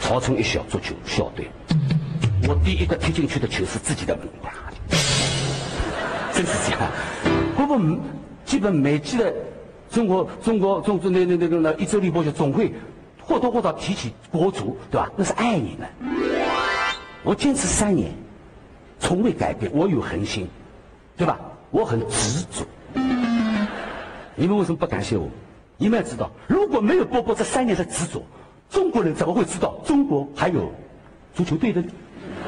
曹冲一小足球校队，我第一个踢进去的球是自己的门，真是这样。不，基本每季的中国那一周立波就总会或多或少提起国足，对吧？那是爱你们。我坚持3年，从未改变，我有恒心，对吧？我很执着。你们为什么不感谢我？你们要知道，如果没有波波这3年的执着，中国人怎么会知道中国还有足球队的呢？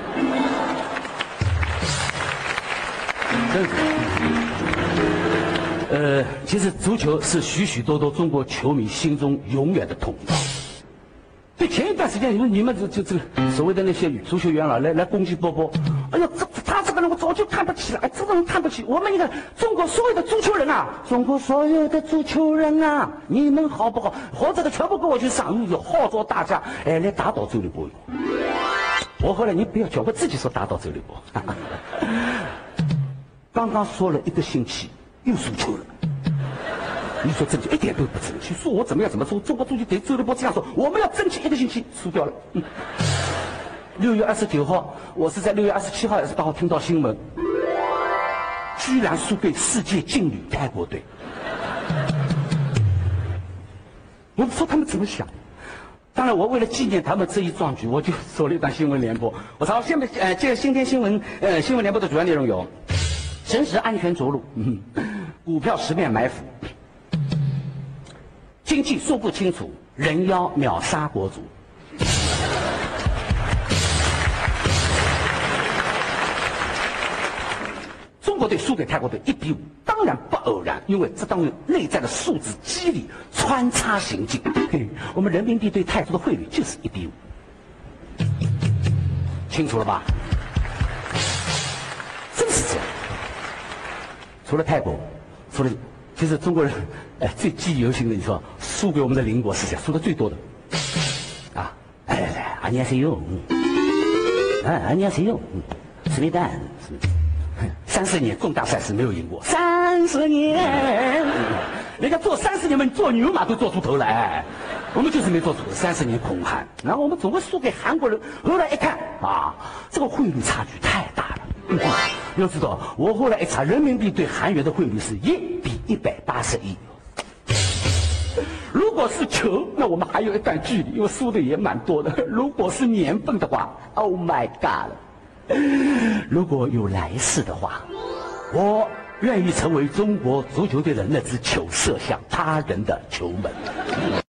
真是。其实足球是许许多多中国球迷心中永远的痛。对，前一段时间你们这个所谓的那些足球元老来攻击波波，哎呀，他这个人我早就看不起了，哎，这种人看不起我们一个中国所有的足球人啊，中国所有的足球人啊，你们好不好？活着的全部跟我去上路，就号召大家哎来打倒周立波。我后来你不要叫我自己说打倒周立波，刚刚说了1个星期又输球了。你说正确一点都不正确，说我怎么说？中国足球对周立波这样说，我们要争气1个星期，输掉了。6月29号，我是在6月27号、28号听到新闻，居然输给世界劲旅泰国队。我说他们怎么想？当然，我为了纪念他们这一壮举，我就说了一段新闻联播。我查下面这今天新闻联播的主要内容有：真实安全着陆，股票10面埋伏。经济说不清楚，人妖秒杀国足。中国队输给泰国队1比5，当然不偶然，因为这当中内在的数字机理穿插行进。我们人民币对泰铢的汇率就是1比5，清楚了吧？真是这样。除了泰国，其实中国人最记忆犹新的，你说输给我们的邻国是谁？输的最多的啊！안녕하세요，안녕하세요，斯密旦，30年重大赛事没有赢过，30年，人家做30年嘛，你做牛马都做出头来，我们就是没做出30年恐韩，然后我们总会输给韩国人。后来一看啊，这个汇率差距太大了。要知道，我后来一查，人民币对韩元的汇率是1比181。如果是球，那我们还有一段距离，因为输的也蛮多的。如果是年份的话 ，Oh my God！ 如果有来世的话，我愿意成为中国足球队的那只球，射向他人的球门。